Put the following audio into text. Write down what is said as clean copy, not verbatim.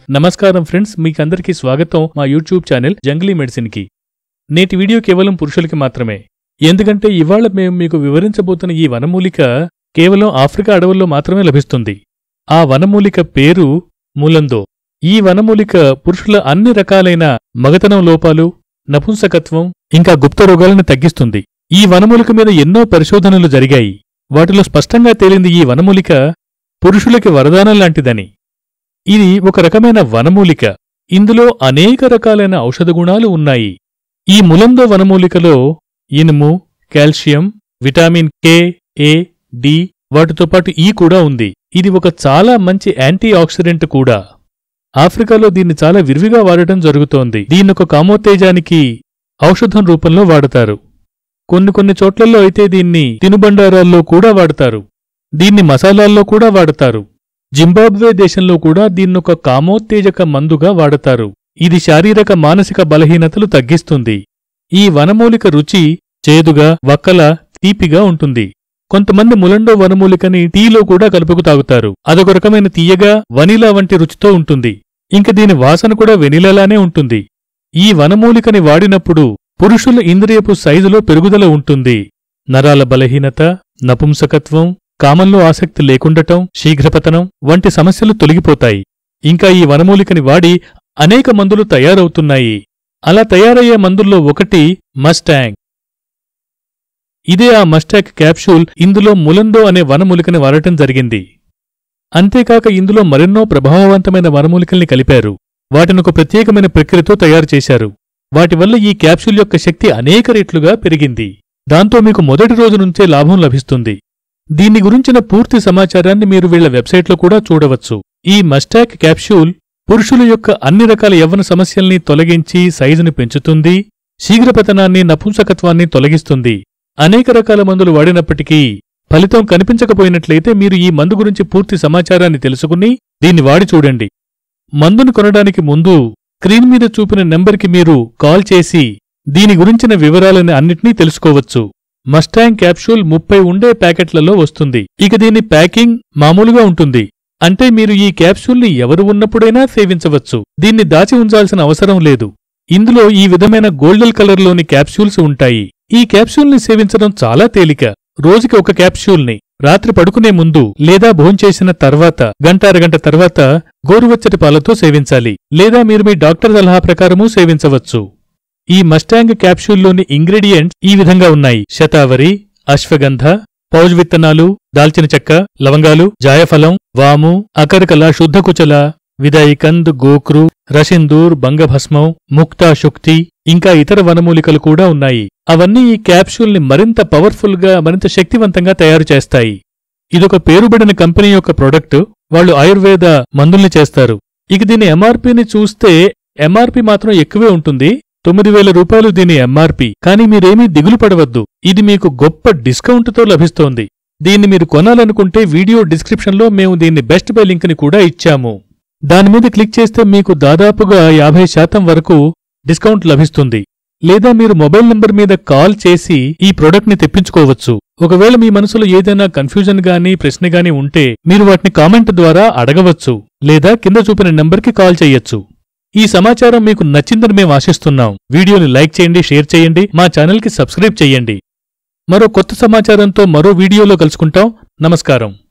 నమస్కారం ఫ్రెండ్స్, మీకందరికీ స్వాగతం మా యూట్యూబ్ ఛానల్ జంగ్లీ మెడిసిన్ కి. నేటి వీడియో కేవలం పురుషులకి మాత్రమే. ఎందుకంటే ఇవాళ మేము మీకు వివరించబోతున్న ఈ వనమూలిక కేవలం ఆఫ్రికా అడవుల్లో మాత్రమే లభిస్తుంది. ఆ వనమూలిక పేరు ములందో. ఈ వనమూలిక పురుషుల అన్ని రకాలైన మగతనం లోపాలు, నపుంసకత్వం, ఇంకా గుప్త రోగాలను తగ్గిస్తుంది. ఈ వనమూలిక మీద ఎన్నో పరిశోధనలు జరిగాయి. వాటిలో స్పష్టంగా తేలింది ఈ వనమూలిక పురుషులకి వరదానం లాంటిదని. ఇది ఒక రకమైన వనమూలిక. ఇందులో అనేక రకాలైన ఔషధ గుణాలు ఉన్నాయి. ఈ ములందో వనమూలికలో ఇనుము, calcium, vitamin K, A, D, వాటితో పాటు ఈ కూడా ఉంది. ఇది ఒక చాలా మంచి యాంటీ ఆక్సిడెంట్ కూడా. ఆఫ్రికాలో దీన్ని చాలా విరివిగా వాడటం జరుగుతోంది. దీన్నొక కామోత్తేజానికి ఔషధం రూపంలో వాడతారు. కొన్ని చోట్లలో అయితే దీన్ని తినుబండారాల్లో కూడా వాడతారు. దీన్ని మసాలాల్లో కూడా వాడతారు. జింబాబ్వే దేశంలో కూడా దీన్నొక కామోత్తేజక మందుగా వాడతారు. ఇది శారీరక మానసిక బలహీనతలు తగ్గిస్తుంది. ఈ వనమూలిక రుచి చేదుగా, వక్కల, తీపిగా ఉంటుంది. కొంతమంది ములండో వనమూలికని టీలో కూడా కలుపుకు తాగుతారు. అదొక రకమైన తీయగా, వనిలా వంటి రుచితో ఉంటుంది. ఇంక దీని వాసన కూడా వెనిలాలానే ఉంటుంది. ఈ వనమూలికని వాడినప్పుడు పురుషుల ఇంద్రియపు సైజులో పెరుగుదల ఉంటుంది. నరాల బలహీనత, నపుంసకత్వం, కామంలో ఆసక్తి లేకుండటం, శీఘ్రపతనం వంటి సమస్యలు తొలగిపోతాయి. ఇంకా ఈ వనమూలికని వాడి అనేక మందులు తయారవుతున్నాయి. అలా తయారయ్యే మందుల్లో ఒకటి మస్టాంగ్. ఇదే ఆ మస్టాంగ్ క్యాప్సూల్. ఇందులో ములందో అనే వనమూలికని వాడటం జరిగింది. అంతేకాక ఇందులో మరెన్నో ప్రభావవంతమైన వనమూలికల్ని కలిపారు. వాటినొక ప్రత్యేకమైన ప్రక్రియతో తయారుచేశారు. వాటివల్ల ఈ క్యాప్సూల్ యొక్క శక్తి అనేక రెట్లుగా పెరిగింది. దాంతో మీకు మొదటి రోజు నుంచే లాభం లభిస్తుంది. దీని గురించిన పూర్తి సమాచారాన్ని మీరు వీళ్ల వెబ్సైట్లో కూడా చూడవచ్చు. ఈ మస్టాంగ్ క్యాప్సూల్ పురుషుల యొక్క అన్ని రకాల యవ్వన సమస్యల్ని తొలగించి సైజుని పెంచుతుంది, శీఘ్రపతనాన్ని, నపుంసకత్వాన్ని తొలగిస్తుంది. అనేక రకాల మందులు వాడినప్పటికీ ఫలితం కనిపించకపోయినట్లయితే మీరు ఈ మందు గురించి పూర్తి సమాచారాన్ని తెలుసుకుని దీన్ని వాడి చూడండి. మందును కొనడానికి ముందు స్క్రీన్ మీద చూపిన నెంబర్కి మీరు కాల్ చేసి దీని గురించిన వివరాలని అన్నిటినీ తెలుసుకోవచ్చు. మస్టాంగ్ క్యాప్సూల్ 30 ఉండే ప్యాకెట్లలో వస్తుంది. ఇక దీని ప్యాకింగ్ మామూలుగా ఉంటుంది. అంటే మీరు ఈ క్యాప్సూల్ని ఎవరు ఉన్నప్పుడైనా సేవించవచ్చు. దీన్ని దాచి ఉంచాల్సిన అవసరం లేదు. ఇందులో ఈ విధమైన గోల్డెన్ కలర్లోని క్యాప్సూల్స్ ఉంటాయి. ఈ క్యాప్సూల్ని సేవించడం చాలా తేలిక. రోజుకి ఒక క్యాప్సూల్ని రాత్రి పడుకునే ముందు లేదా భోంచేసిన తర్వాత గంట తర్వాత గోరువెచ్చటి పాలతో సేవించాలి. లేదా మీరు మీ డాక్టర్ సలహా ప్రకారమూ సేవించవచ్చు. ఈ మస్టాంగ్ క్యాప్సూల్లోని ఇంగ్రీడియంట్స్ ఈ విధంగా ఉన్నాయి: శతావరి, అశ్వగంధ, పౌజ్ విత్తనాలు, దాల్చిన చెక్క, లవంగాలు, జాయఫలం, వాము, అకర్కల, శుద్ధకుచల, విదాయికంద్, గోక్రు, రసిందూర్, బంగభస్మం, ముక్తా శుక్తి, ఇంకా ఇతర వనమూలికలు కూడా ఉన్నాయి. అవన్నీ ఈ క్యాప్సూల్ని మరింత పవర్ఫుల్గా, మరింత శక్తివంతంగా తయారు చేస్తాయి. ఇదొక పేరుబడిన కంపెనీ యొక్క ప్రొడక్ట్. వాళ్ళు ఆయుర్వేద మందుల్ని చేస్తారు. ఇక దీని ఎంఆర్పీని చూస్తే ఎంఆర్పీ మాత్రం ఎక్కువే ఉంటుంది. 9,000 రూపాయలు దీని ఎంఆర్పీ. కానీ మీరేమీ దిగులు పడవద్దు. ఇది మీకు గొప్ప డిస్కౌంట్తో లభిస్తోంది. దీన్ని మీరు కొనాలనుకుంటే వీడియో డిస్క్రిప్షన్లో మేము దీన్ని బెస్ట్ బై లింక్ని కూడా ఇచ్చాము. దానిమీద క్లిక్ చేస్తే మీకు దాదాపుగా 50% వరకు డిస్కౌంట్ లభిస్తుంది. లేదా మీరు మొబైల్ నంబర్ మీద కాల్ చేసి ఈ ప్రొడక్ట్ని తెప్పించుకోవచ్చు. ఒకవేళ మీ మనసులో ఏదైనా కన్ఫ్యూజన్ గానీ, ప్రశ్న గానీ ఉంటే మీరు వాటిని కామెంట్ ద్వారా అడగవచ్చు. లేదా కింద చూపిన నంబర్కి కాల్ చెయ్యొచ్చు. ఈ సమాచారం మీకు నచ్చిందని మేము ఆశిస్తున్నాం. వీడియోని లైక్ చేయండి, షేర్ చేయండి, మా ఛానల్కి సబ్స్క్రైబ్ చేయండి. మరో కొత్త సమాచారంతో మరో వీడియోలో కలుసుకుంటాం. నమస్కారం.